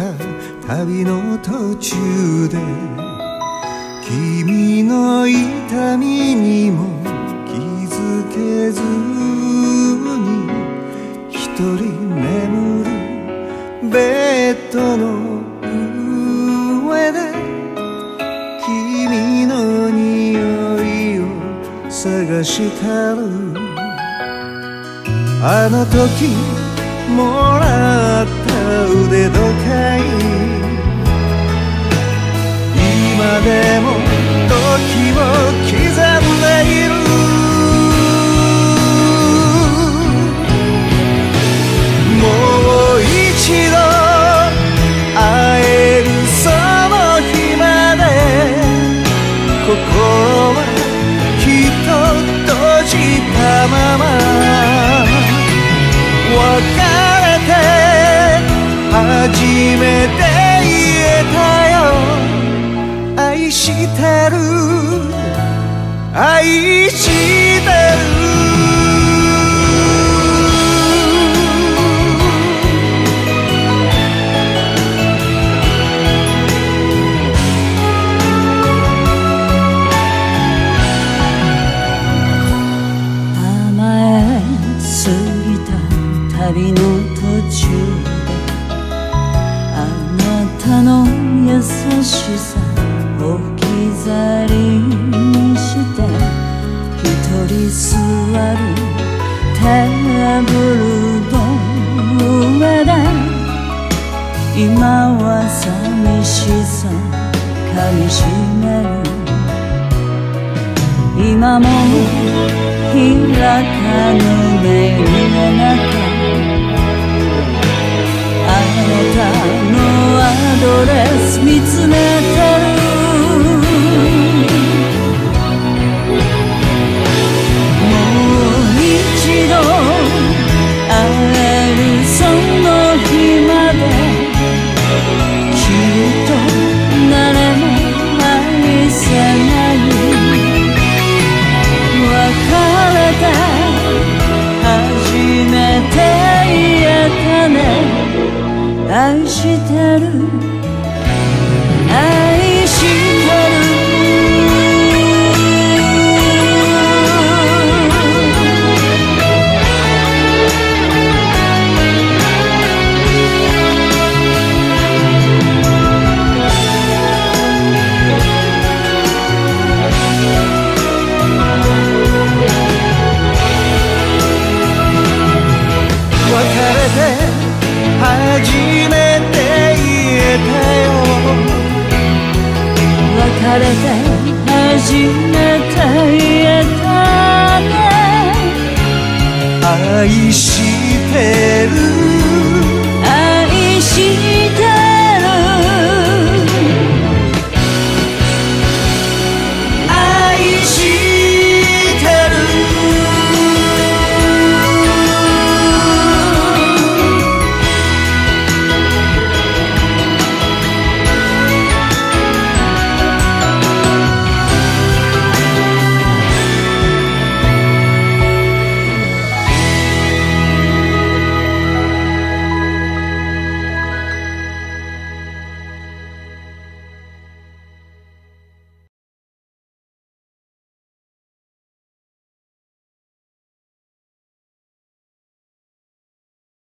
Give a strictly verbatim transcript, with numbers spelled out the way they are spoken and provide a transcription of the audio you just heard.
旅の途中で君の痛みにも気づけずに一人眠るベッドの上で君の匂いを探したる。あの時もらった腕時計今でも時を刻んでいる。もう一度会えるその日まで心はきっと閉じたまま別れて初めて言えたよ。愛してる愛してる。 旅の途中であなたの優しさ置き去りにして一人座るテーブルの上で今は寂しさかみしめる。今も開かぬ目の中あなたのアドレス見つめてる。もう一度会えるその日まできっと誰も愛せない。別れて初めて言えたね愛してる